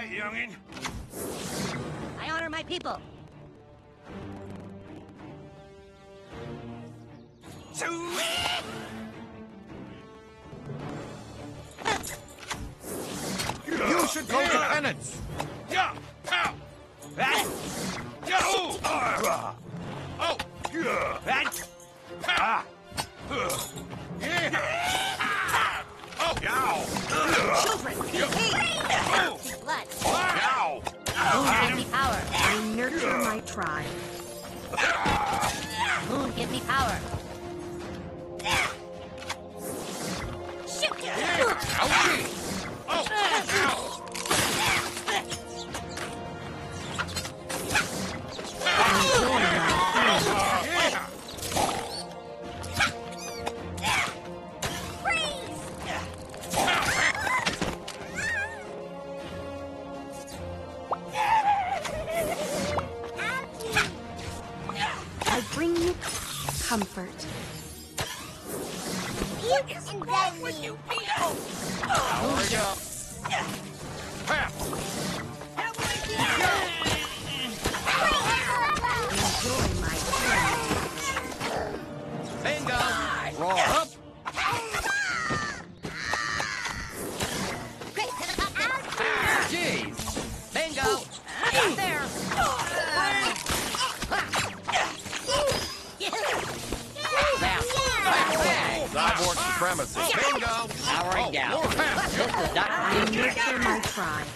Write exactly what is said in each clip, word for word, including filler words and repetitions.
right, youngin'. I honor my people. You should go to penance. Yeah. Pow. That. Yeah. Oh. Oh. That. Ah. Yeah. Oh. Yow. Children, Oh. blood. Yow. Moon, give me power. I nurture my tribe. Moon, give me power. Shoot! Ouchie. Oh. Ow. I bring you comfort. What is wrong with you people? Power it up. Pap. Enjoy my Bingo. Roar up. Jeez. Bingo. Up there. Cyborg supremacy. Bingo. Powering down. More pap. This is not I nurture my tribe.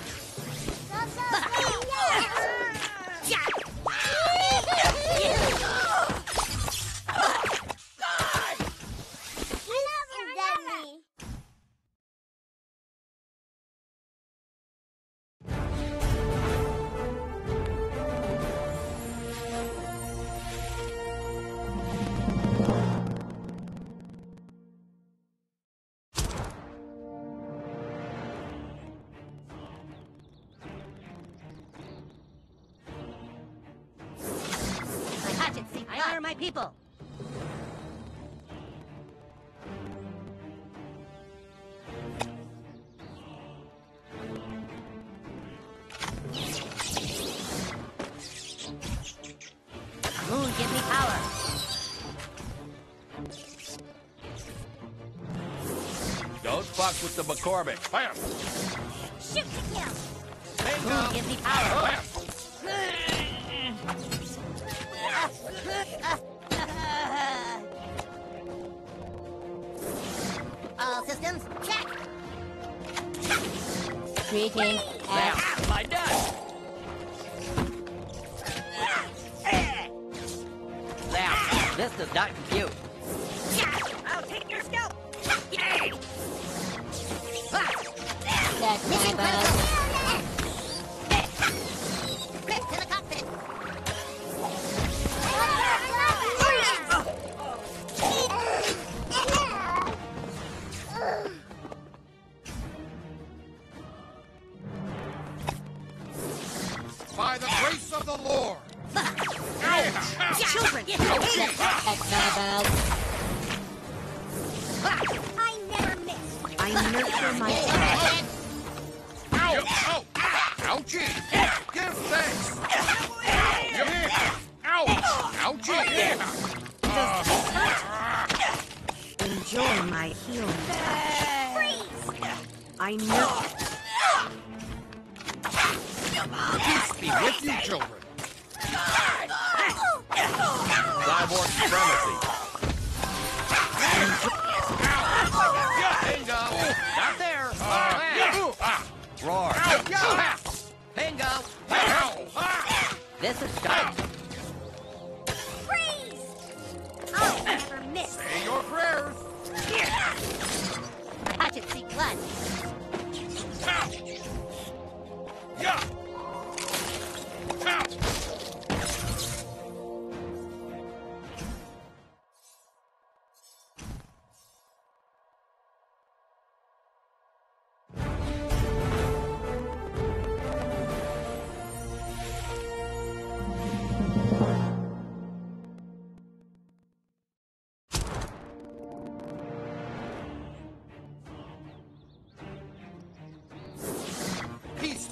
I honor my people. Moon, give me power. Don't fuck with the McCormick. Bam. Shoot to kill. Bingo. Moon, give me power. Bam. All systems check. Greetings. Now, my dust. Now, this does not compute. I'll take your scalp. That's mission critical. Grip to the cockpit. By the grace of the Lord. Children, I never miss. I nurture my tribe. Yo, oh. Ouchie. Give thanks. Yeah. Ouch. Ouchie. Yeah. Enjoy my healing touch. I nurture. Peace be with you, children. Cyborg supremacy. Bingo. Not there. Roar. Bingo. This is done. Freeze! I'll never miss. Say your prayers. Touch it, see blood. Yeah.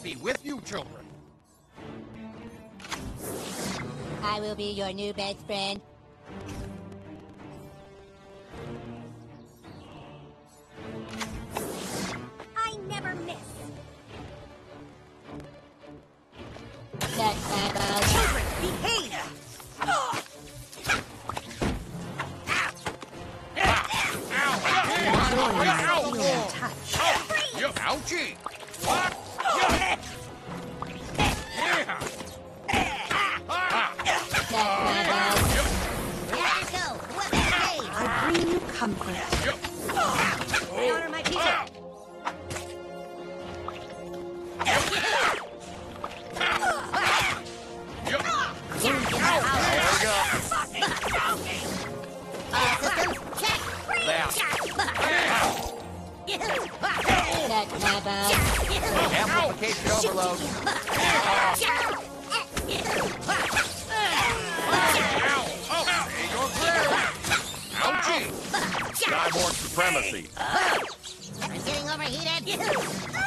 be with you children. I will be your new best friend. I never miss. That's my bug. Children, behave! Enjoy my healing touch. You ouchie! What? Yeah. That's my bug. Let's go. What a day. I bring you comfort. I honor my teacher. Uh, systems, check. That's my bug. Amplification overload. Ouchie! Skyborg supremacy. I'm getting overheated.